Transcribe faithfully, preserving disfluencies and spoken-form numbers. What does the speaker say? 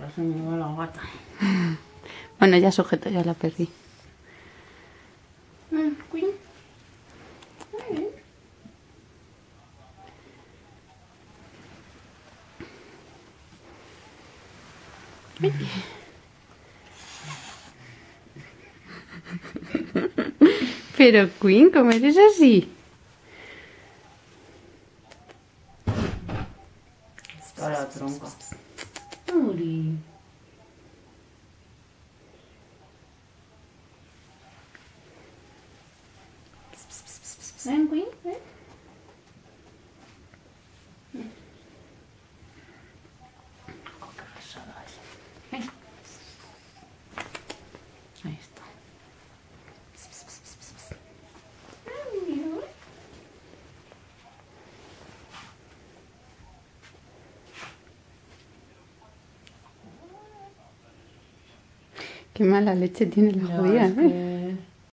Ahora se me va la gata. Bueno, ya sujeto, ya la perdí. Mm, Queen. Pero Queen, ¿cómo eres así? Para la tronca. Uri. Ven, Queen, ven. Oh, qué pesada es. Ven. Ahí está. Ay, mira. Qué mala leche tiene la Ya, judía, es ¿eh? que